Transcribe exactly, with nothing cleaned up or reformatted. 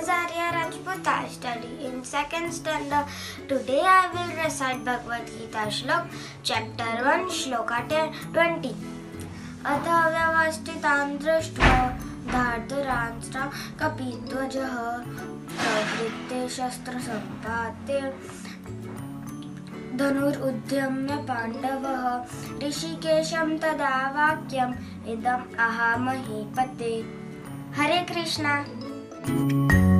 is Arya Rajput. I study in second standard. Today I will recite Bhagavad Gita Shlok, chapter one, shloka twenty. अथ व्यवस्थितान् दृष्ट्वा धार्तराष्ट्रं कपिध्वजः प्रवृत्ते शस्त्रसम्पाते धनुरुद्यम्य पाण्डवः ऋषिकेशं तदा वाक्यम् इदम् आह महीपते. हरे कृष्णा.